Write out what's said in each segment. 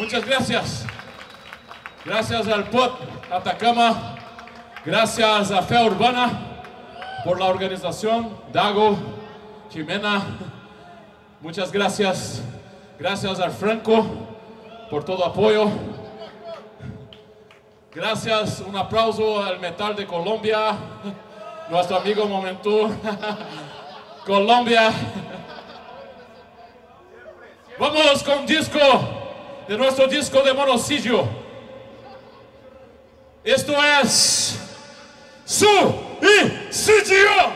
Muchas gracias. Gracias al POT Atacama. Gracias a Fea Urbana por la organización. Dago, Jimena, muchas gracias. Gracias al Franco por todo apoyo. Gracias, un aplauso al Metal de Colombia, nuestro amigo Momento. Colombia. Vamos con disco de nuestro disco de Monosillo. Esto es Suicidio.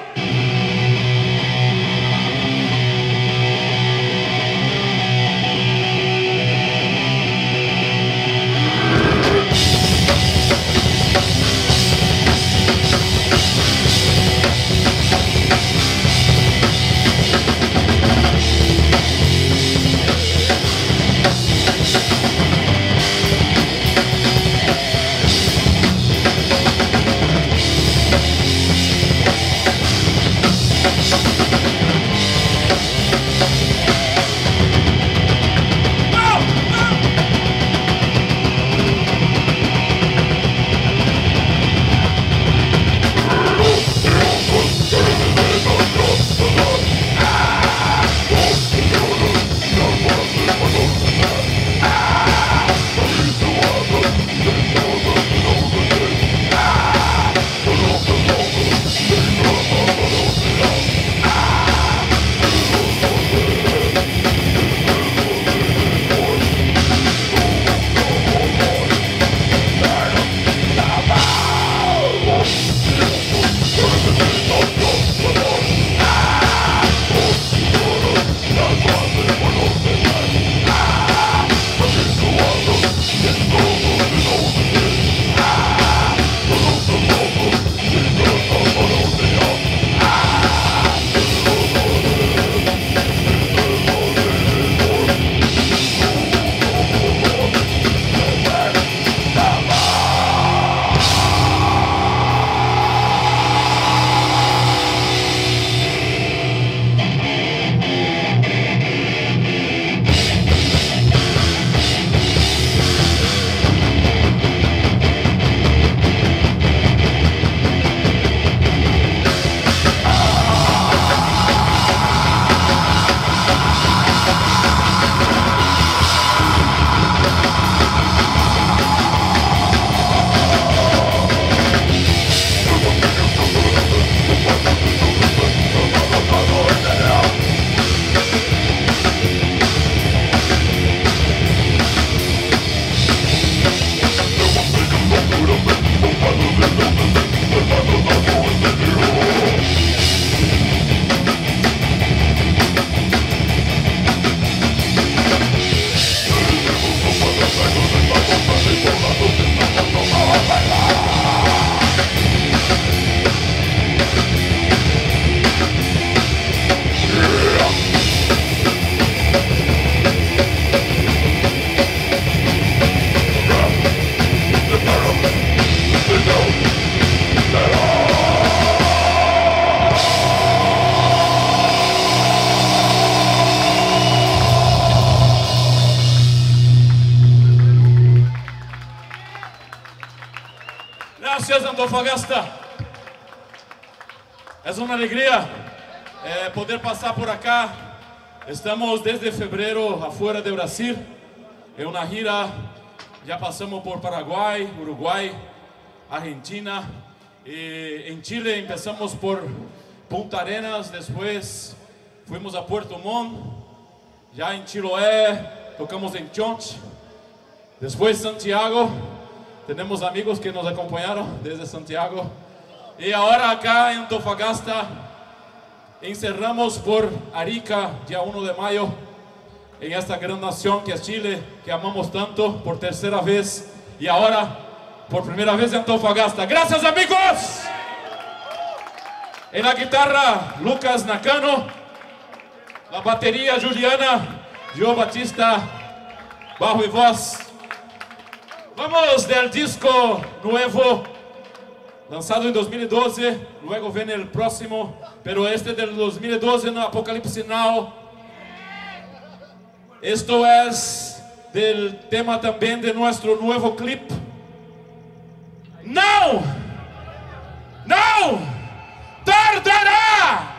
Gracias, Antofagasta. Es una alegría poder pasar por acá. Estamos desde febrero afuera de Brasil, en una gira. Ya pasamos por Paraguay, Uruguay, Argentina. En Chile empezamos por Punta Arenas, después fuimos a Puerto Montt. Ya en Chiloé tocamos en Chonch. Después Santiago. Tenemos amigos que nos acompañaron desde Santiago. Y ahora acá en Antofagasta encerramos por Arica, día 1 de mayo, en esta gran nación que es Chile, que amamos tanto, por tercera vez. Y ahora, por primera vez en Antofagasta. ¡Gracias, amigos! En la guitarra, Lucas Nakano. La batería, Juliana. Yo, Batista, bajo y voz. Vamos del disco nuevo, lanzado en 2012, luego viene el próximo, pero este del 2012 no, Apocalipsis Now. Esto es del tema también de nuestro nuevo clip. No, no, tardará.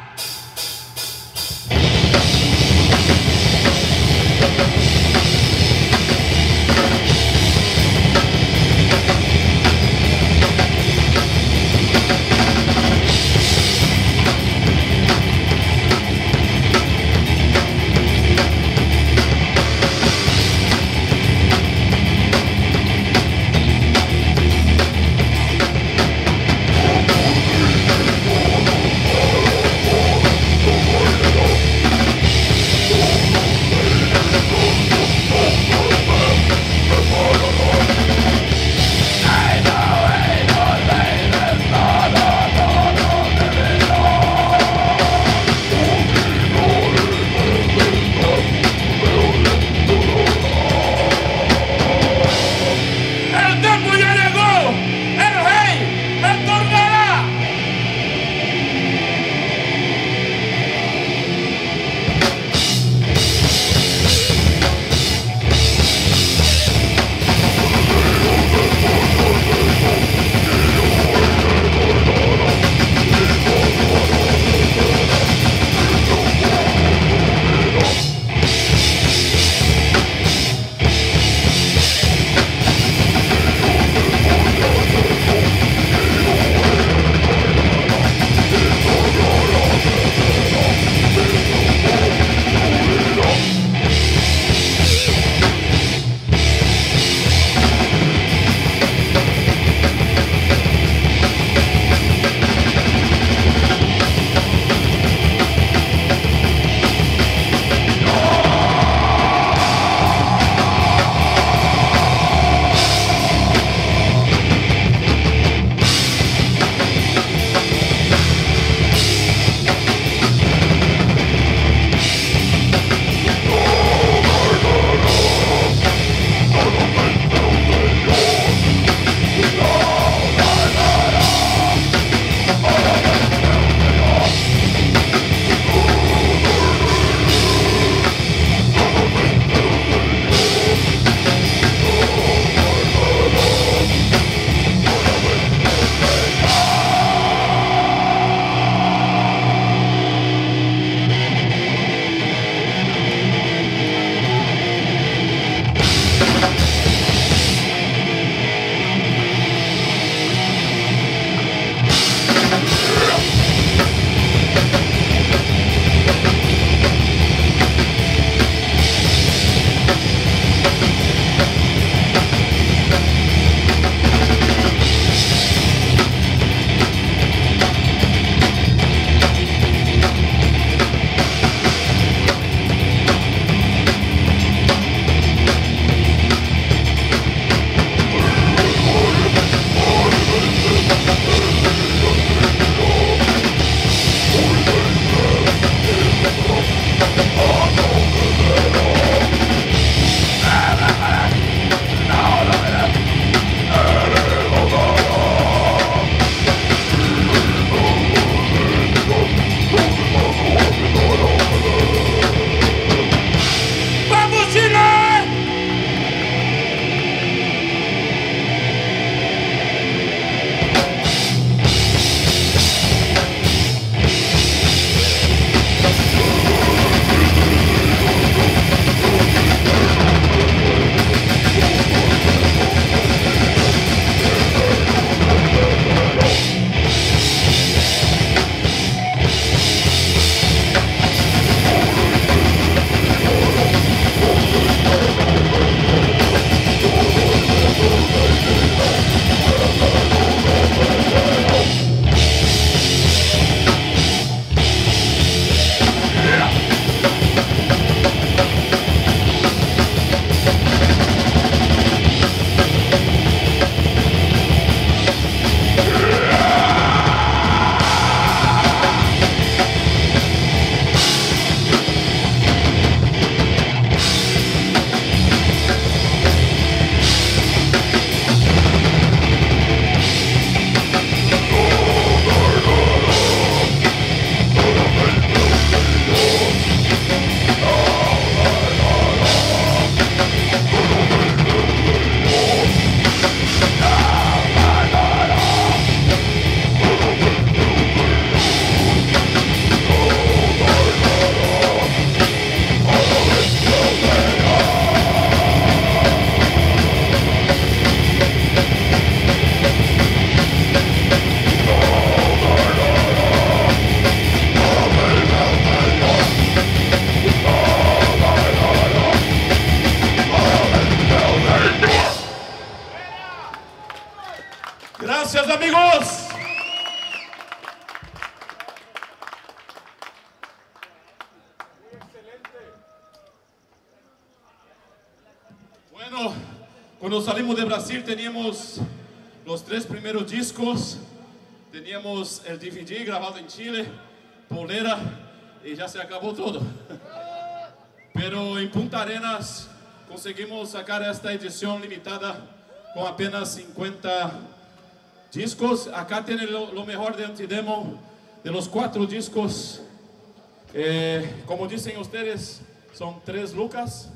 Bueno, cuando salimos de Brasil teníamos los 3 primeros discos, teníamos el DVD grabado en Chile, polera, y ya se acabó todo. Pero en Punta Arenas conseguimos sacar esta edición limitada con apenas 50 discos. Acá tiene lo mejor de Antidemo, de los 4 discos. Como dicen ustedes, son 3 lucas.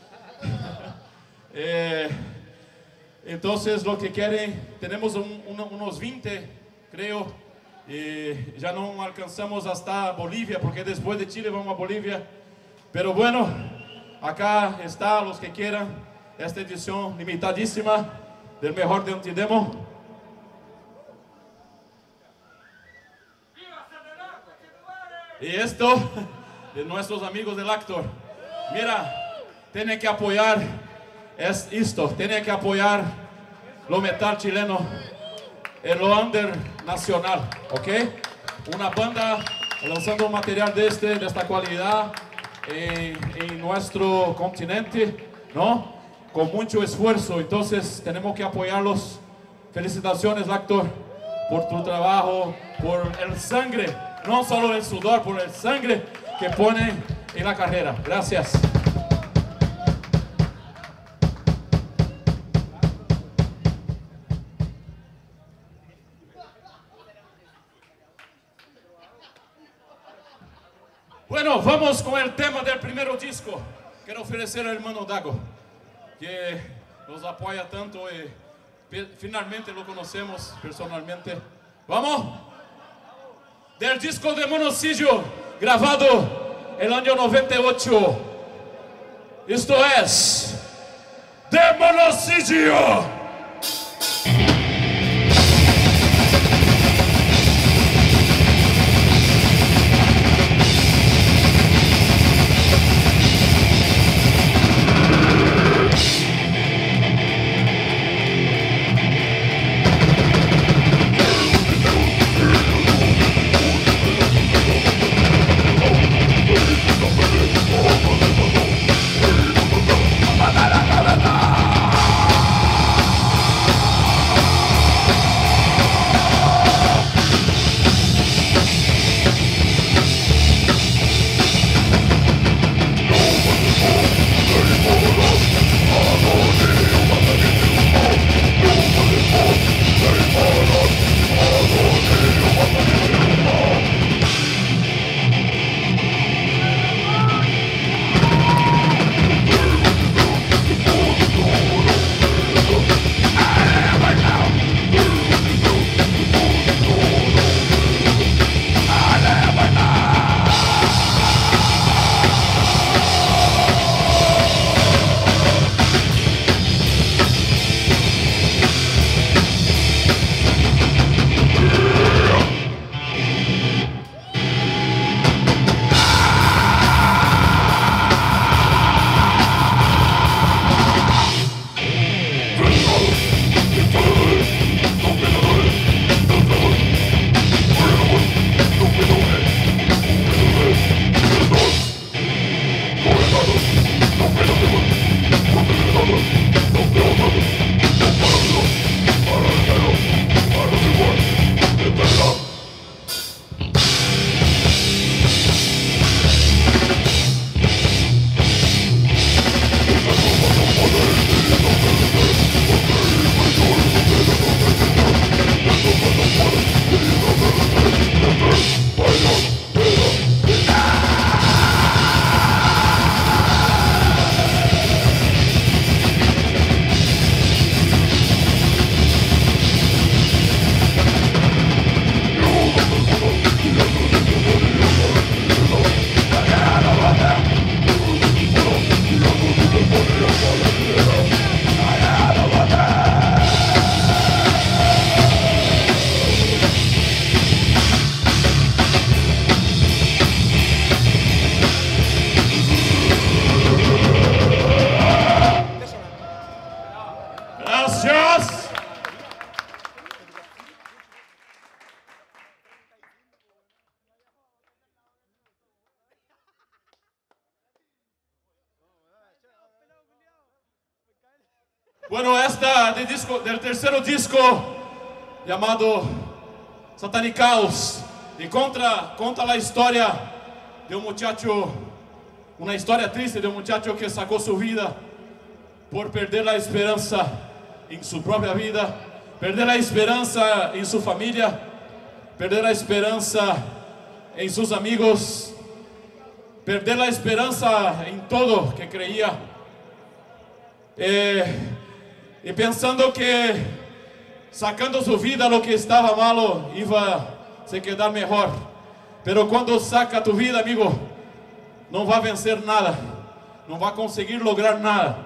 Entonces lo que quieren, tenemos unos 20 creo, ya no alcanzamos hasta Bolivia porque después de Chile vamos a Bolivia, pero bueno, acá está los que quieran esta edición limitadísima del mejor de Antidemo. Y esto de nuestros amigos del Actor. Mira, tienen que apoyar esto, tienen que apoyar lo metal chileno, el under nacional, ¿ok? Una banda lanzando material de esta cualidad en nuestro continente, ¿no? Con mucho esfuerzo, entonces tenemos que apoyarlos. Felicitaciones, Actor, por tu trabajo, por el sangre, no solo el sudor, por el sangre que ponen en la carrera. Gracias. Bueno, vamos con el tema del primer disco. Quiero ofrecer al hermano Dago, que nos apoya tanto y finalmente lo conocemos personalmente. ¿Vamos? Del disco de Monocidio, grabado el año 98. Esto es de Monocidio. Bueno, esta del tercer disco llamado Satanicaos, y conta la historia de un muchacho, una historia triste de un muchacho que sacó su vida por perder la esperanza en su propia vida, perder la esperanza en su familia, perder la esperanza en sus amigos, perder la esperanza en todo que creía, y pensando que sacando su vida lo que estaba malo iba a se quedar mejor. Pero cuando saca tu vida, amigo, no va a vencer nada, no va a conseguir lograr nada.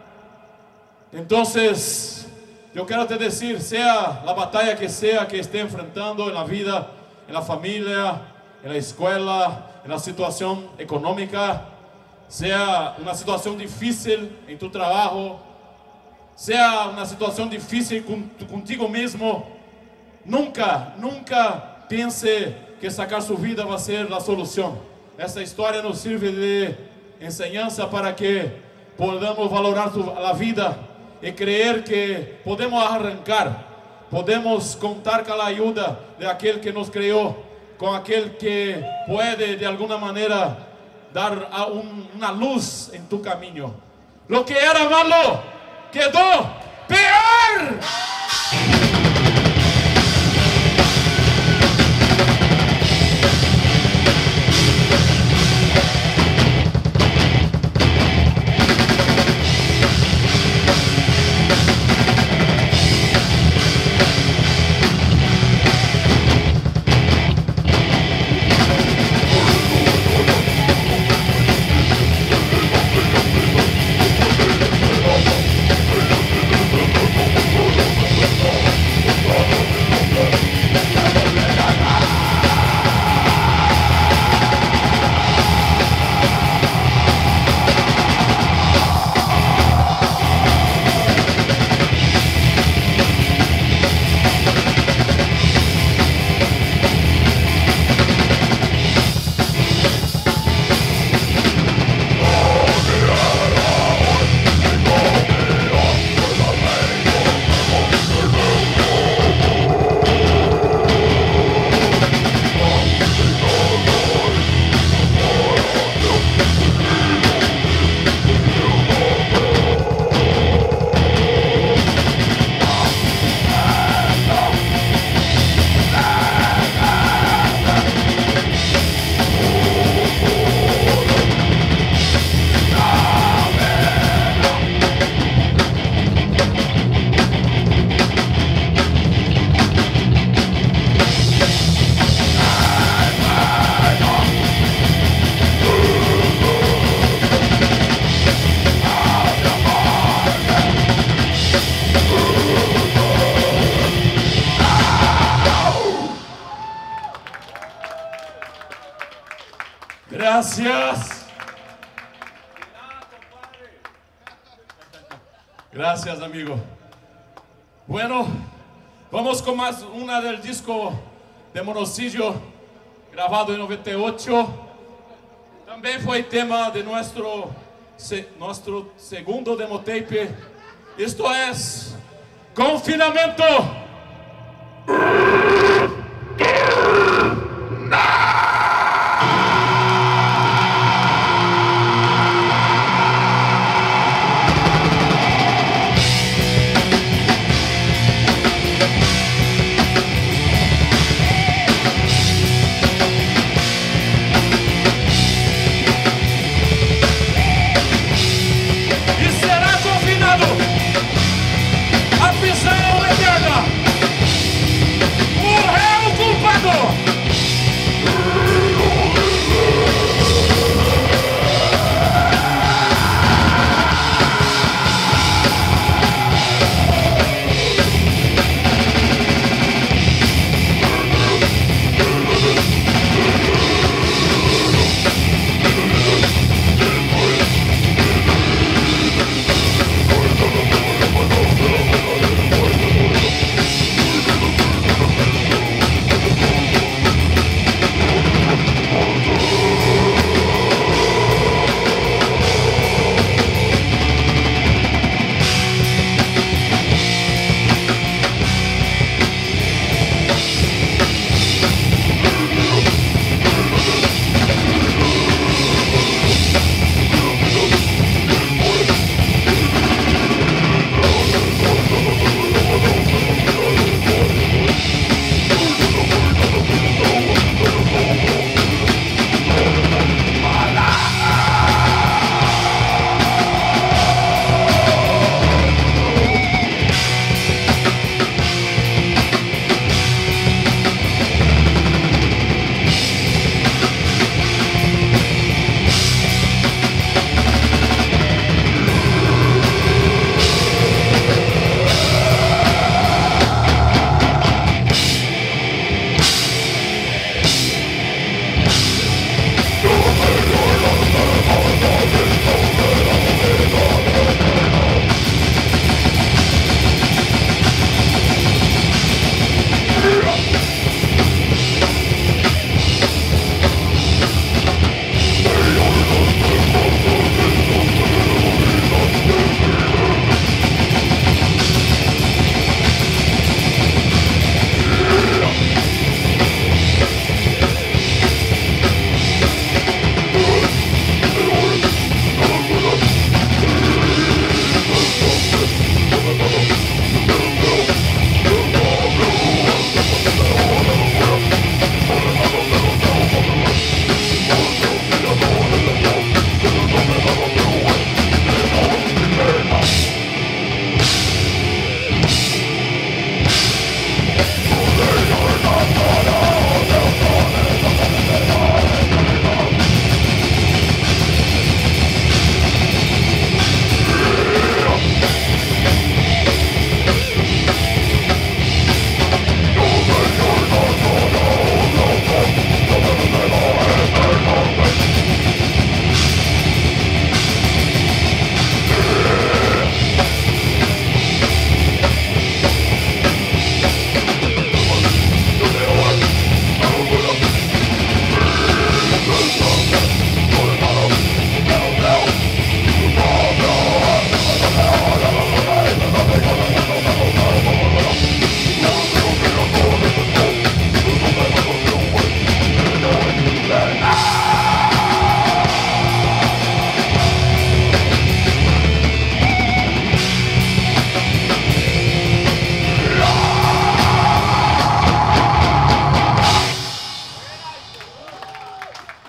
Entonces, yo quiero te decir, sea la batalla que sea que esté enfrentando en la vida, en la familia, en la escuela, en la situación económica, sea una situación difícil en tu trabajo, sea una situación difícil contigo mismo, nunca piense que sacar su vida va a ser la solución. Esta historia nos sirve de enseñanza para que podamos valorar la vida y creer que podemos arrancar, podemos contar con la ayuda de aquel que nos creó, con aquel que puede de alguna manera dar una luz en tu camino. Lo que era malo quedó peor. Gracias. Gracias, amigo. Bueno, vamos con más una del disco de Monocillo, grabado en 98. También fue tema de nuestro segundo demo tape. Esto es Confinamiento.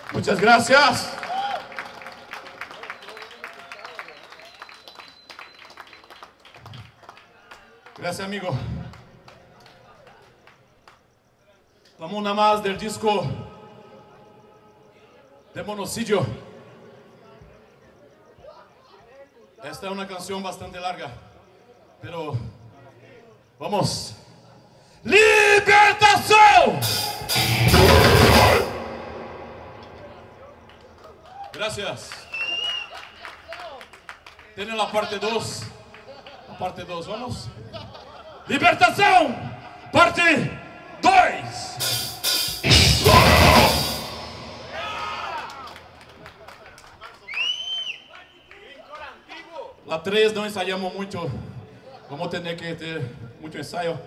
Muchas gracias. Gracias, amigo. Vamos una más del disco de Monocidio. Esta es una canción bastante larga, pero vamos. ¡Libertación! Gracias. Tiene la parte 2. La parte 2, vamos. Libertación, parte 2. La 3 no ensayamos mucho. Vamos a tener que tener mucho ensayo.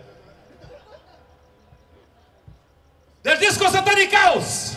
Del disco Satanicaos.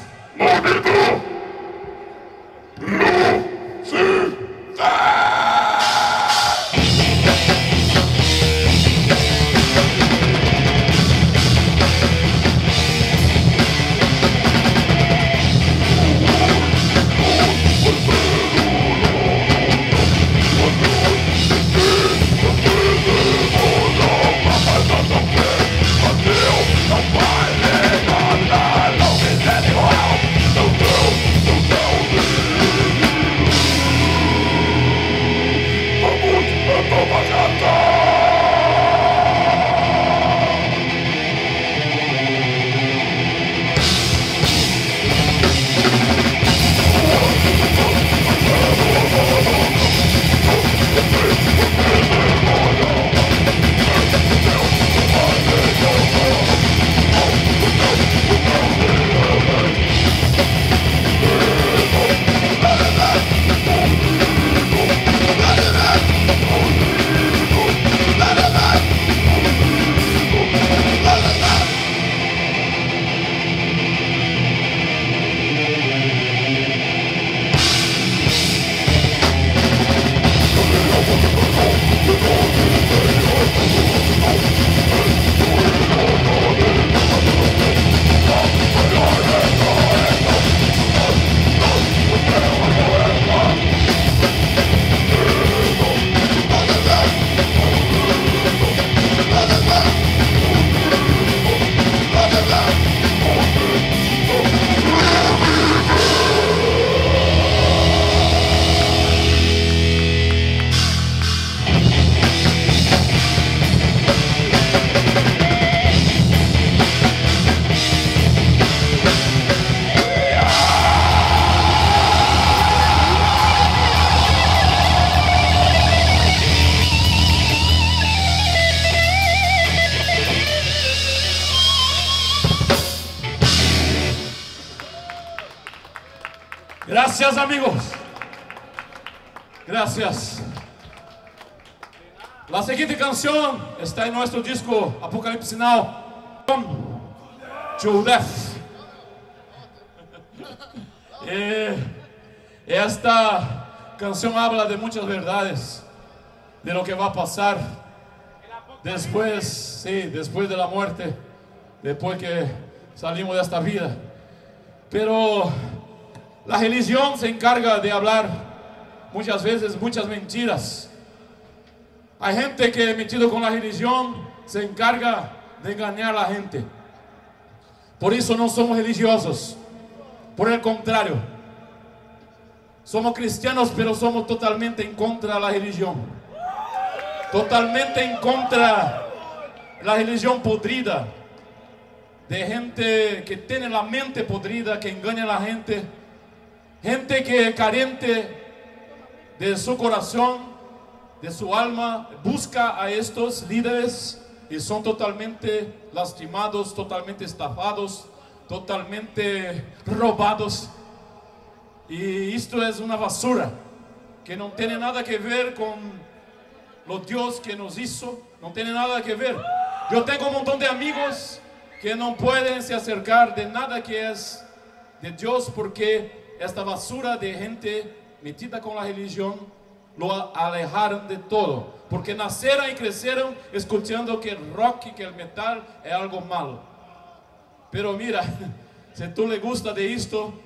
Gracias, amigos. Gracias. La siguiente canción está en nuestro disco Apocalipsis Now. To Death. Esta canción habla de muchas verdades, de lo que va a pasar después, sí, después de la muerte, después que salimos de esta vida. Pero la religión se encarga de hablar muchas veces muchas mentiras. Hay gente que metido con la religión se encarga de engañar a la gente. Por eso no somos religiosos. Por el contrario, somos cristianos, pero somos totalmente en contra de la religión. Totalmente en contra de la religión podrida, de gente que tiene la mente podrida, que engaña a la gente. Gente que es carente de su corazón, de su alma, busca a estos líderes y son totalmente lastimados, totalmente estafados, totalmente robados. Y esto es una basura que no tiene nada que ver con los Dios que nos hizo, no tiene nada que ver. Yo tengo un montón de amigos que no pueden se acercar de nada que es de Dios porque esta basura de gente metida con la religión lo alejaron de todo, porque nacieron y crecieron escuchando que el rock y que el metal es algo malo. Pero mira, si tú le gusta de esto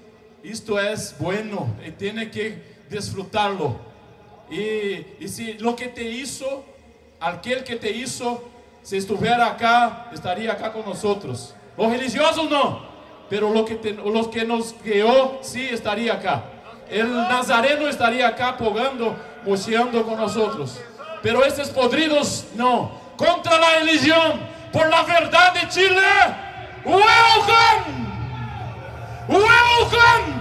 esto es bueno y tiene que disfrutarlo. Y si lo que te hizo, aquel que te hizo, si estuviera acá, estaría acá con nosotros. Los religiosos no, pero los que nos creó, sí estaría acá. El Nazareno estaría acá apogando, mocheando con nosotros. Pero estos podridos no. Contra la religión, por la verdad de Chile. Welcome! Welcome!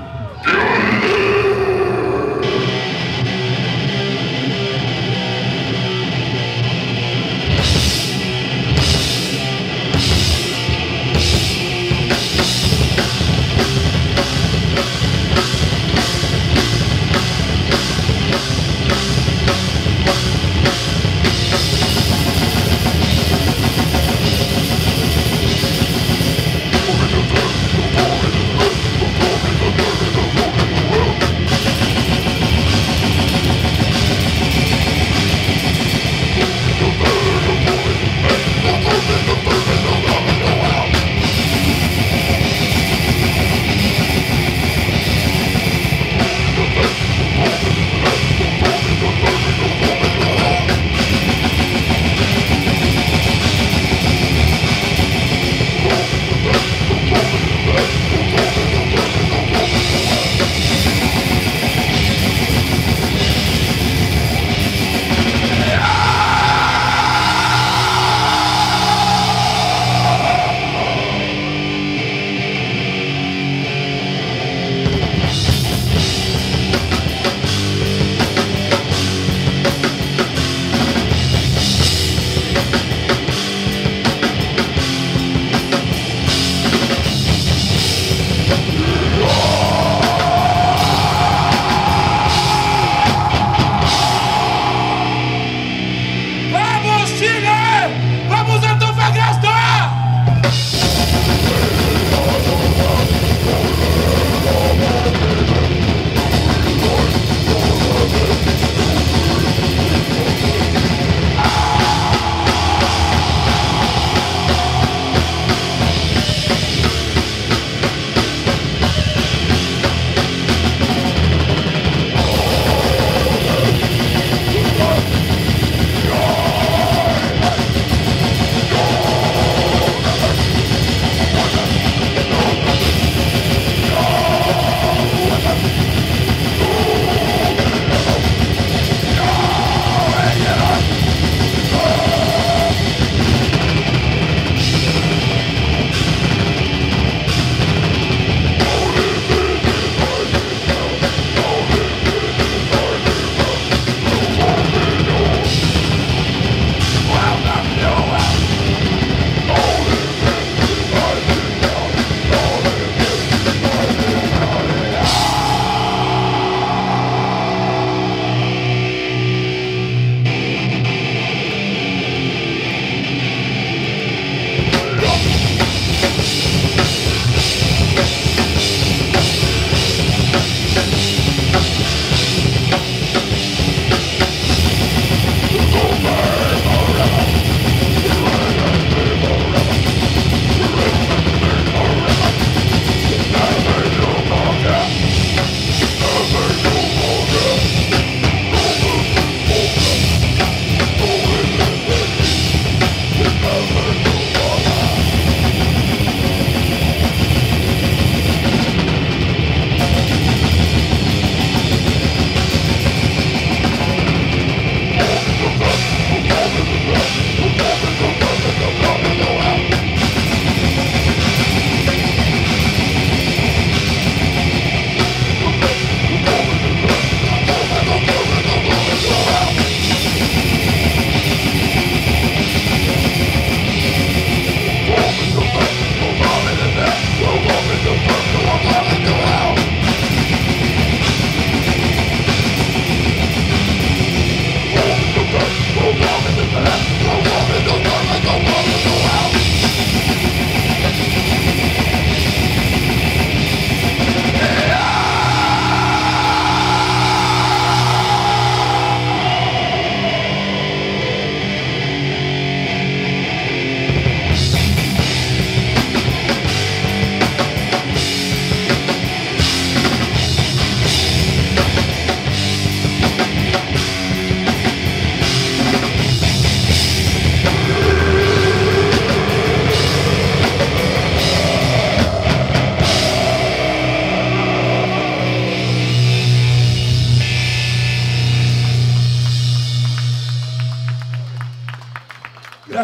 Omega Time.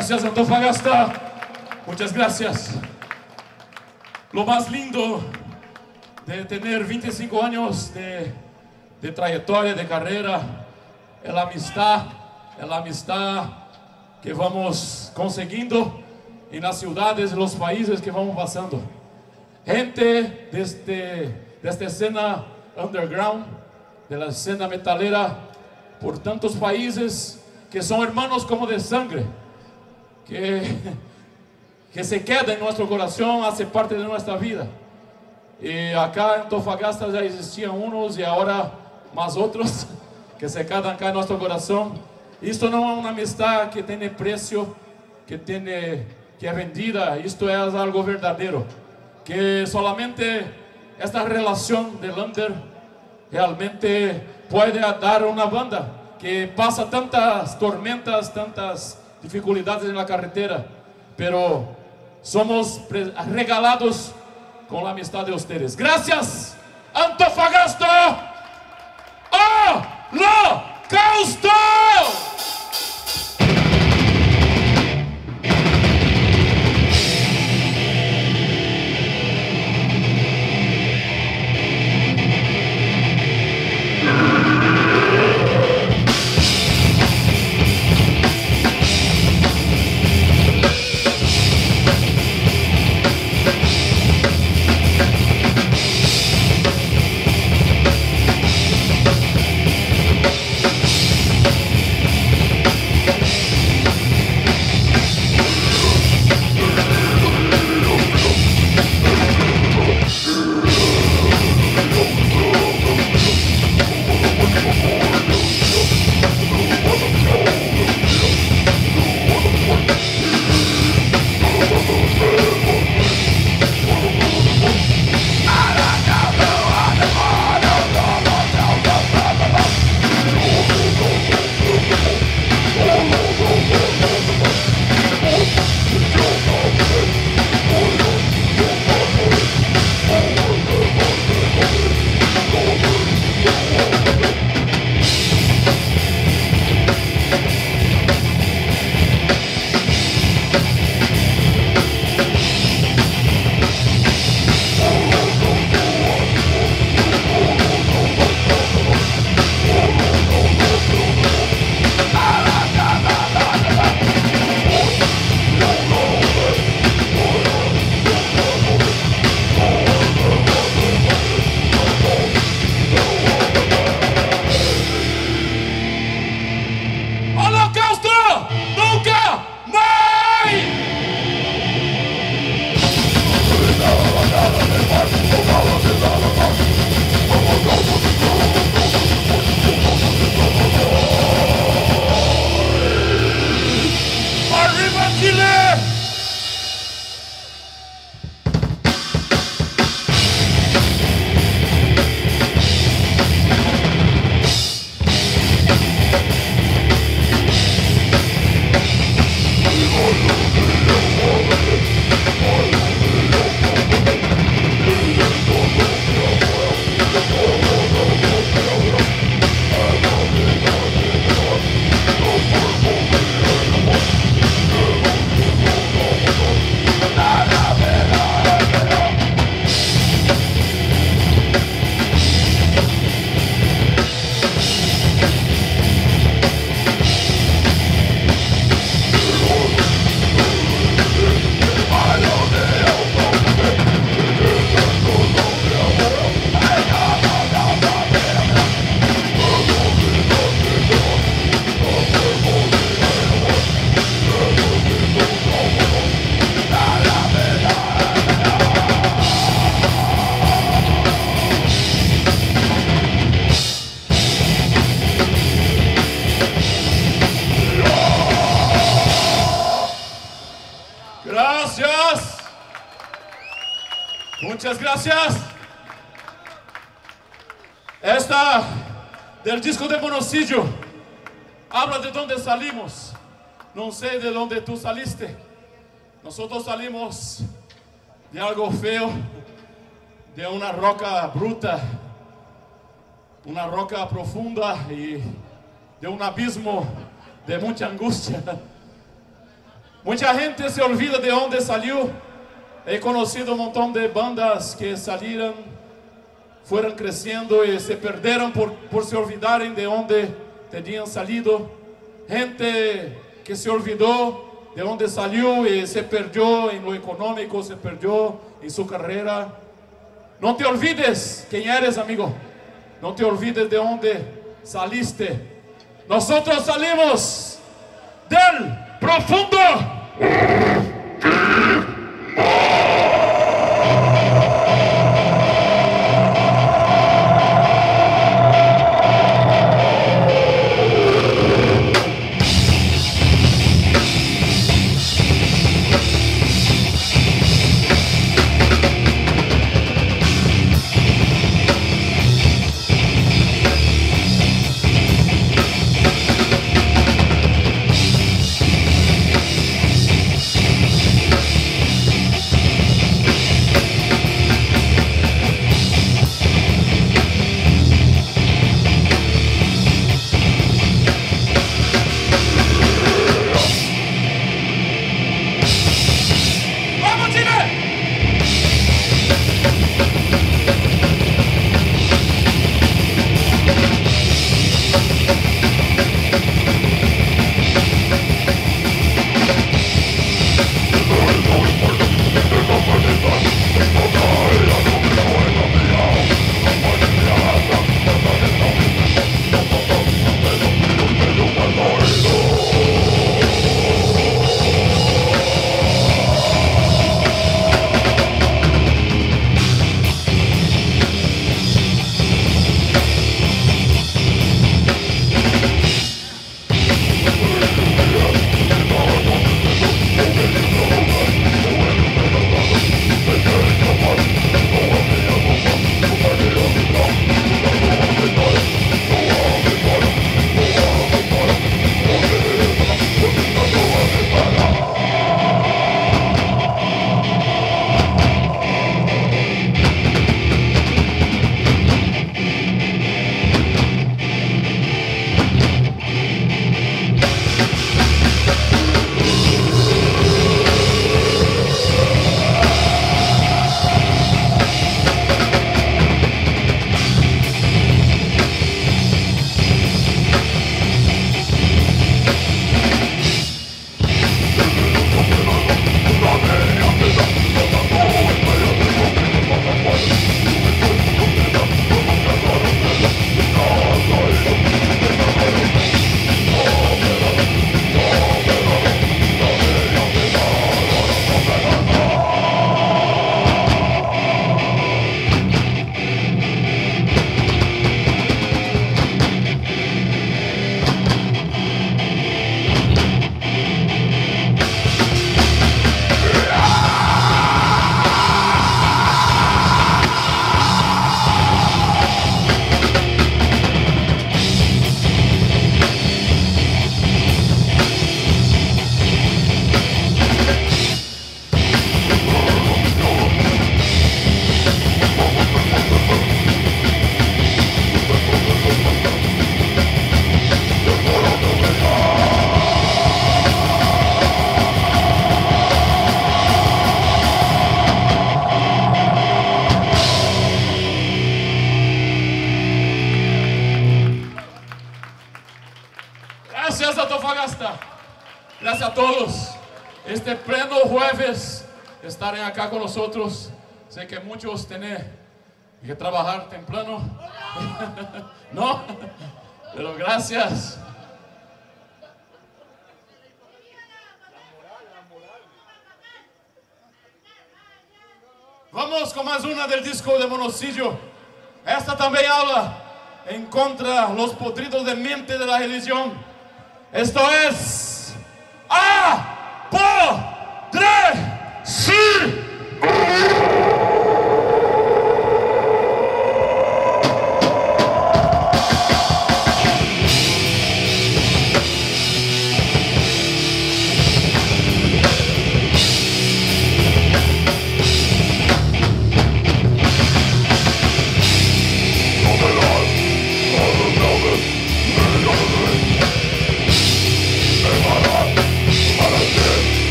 gracias, Antofagasta. Muchas gracias. Lo más lindo de tener 25 años de trayectoria, de carrera, es la amistad que vamos consiguiendo en las ciudades, en los países que vamos pasando. Gente de esta escena underground, de la escena metalera, por tantos países que son hermanos como de sangre, que se queda en nuestro corazón, hace parte de nuestra vida. Y acá en Antofagasta ya existían unos y ahora más otros que se quedan acá en nuestro corazón. Esto no es una amistad que tiene precio, que es vendida. Esto es algo verdadero, que solamente esta relación del under realmente puede dar una banda que pasa tantas tormentas, tantas dificultades en la carretera, pero somos regalados con la amistad de ustedes. Gracias, Antofagasta. ¡Holocausto! Muchas gracias. Esta del disco de Monocillo habla de dónde salimos. No sé de dónde tú saliste. Nosotros salimos de algo feo, de una roca bruta, una roca profunda y de un abismo de mucha angustia. Mucha gente se olvida de dónde salió. He conocido un montón de bandas que salieron, fueron creciendo y se perdieron por se olvidarem de dónde tenían salido. Gente que se olvidó de dónde salió y se perdió en lo económico, se perdió en su carrera. No te olvides quién eres, amigo. No te olvides de dónde saliste. Nosotros salimos del profundo. Gracias a Antofagasta, gracias a todos. Este pleno jueves estarem acá con nosotros. Sé que muchos tienen que trabajar temprano, ¿no? Pero gracias. Vamos con más una del disco de Monocillo. Esta también habla en contra de los podridos de mente de la religión. Esto es Apodrecer.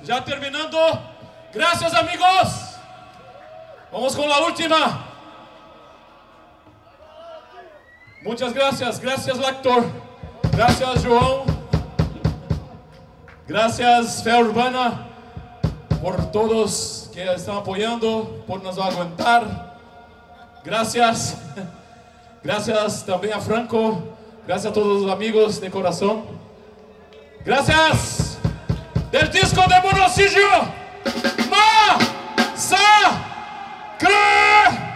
Ya terminando. Gracias, amigos. Vamos con la última. Muchas gracias. Gracias, Lector. Gracias, João. Gracias, Fé Urbana, por todos que están apoyando, por nos aguantar. Gracias. Gracias también a Franco. Gracias a todos los amigos de corazón. Gracias. Del disco de Monosillo, Massacre.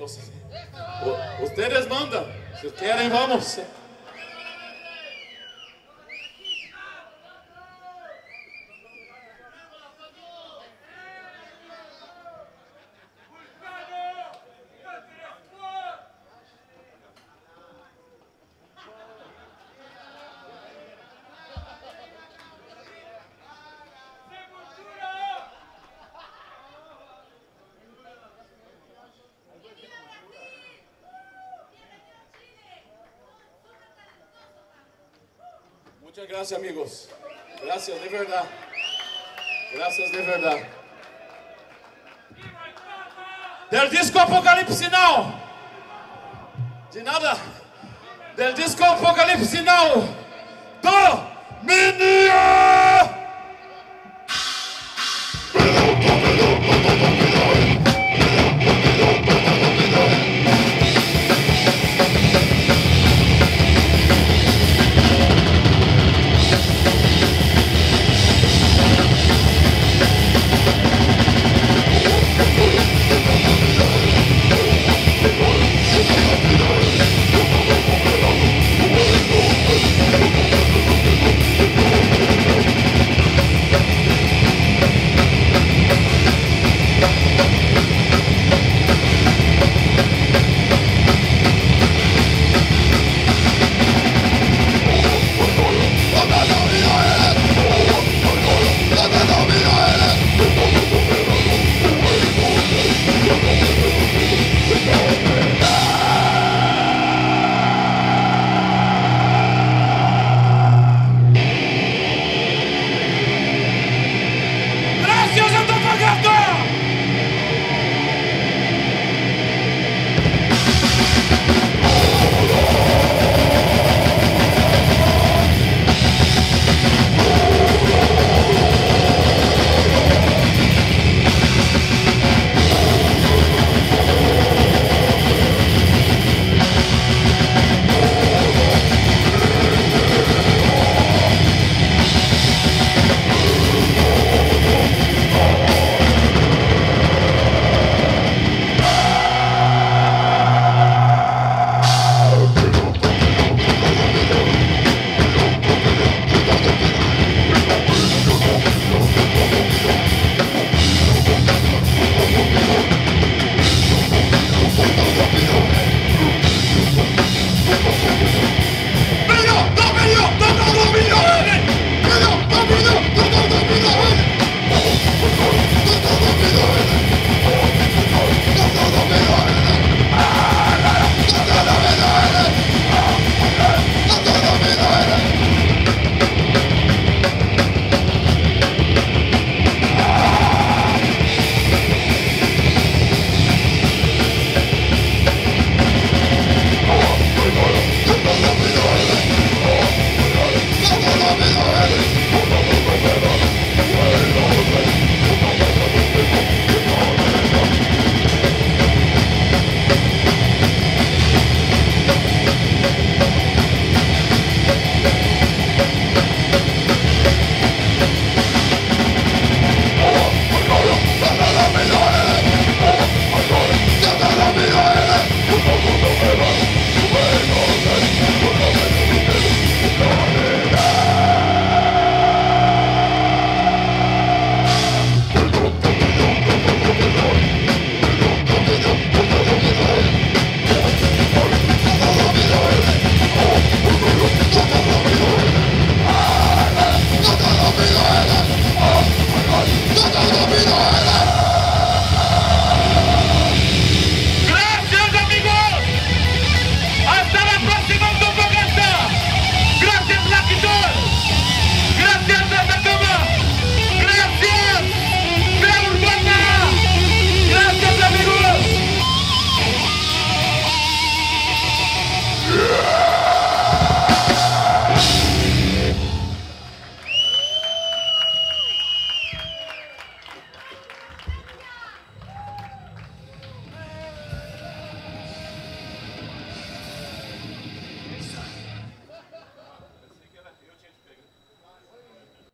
amigos. Ustedes mandan. Si quieren, vamos. Muchas gracias, amigos. Gracias, de verdad. Gracias, de verdad. Del disco Apocalipsis Now. De nada. Del disco Apocalipsis Now. Todo.